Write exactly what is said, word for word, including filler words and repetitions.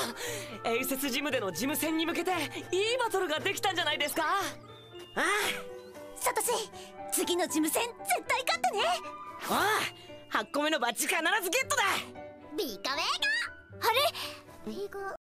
英雪ジムでのジム戦に向けていいバトルができたんじゃないですか。あああ、サトシ、次のジム戦絶対勝ってね。 おう、はっこめのバッジ必ずゲットだ。 ビカウェーガー。あれ、ビーガー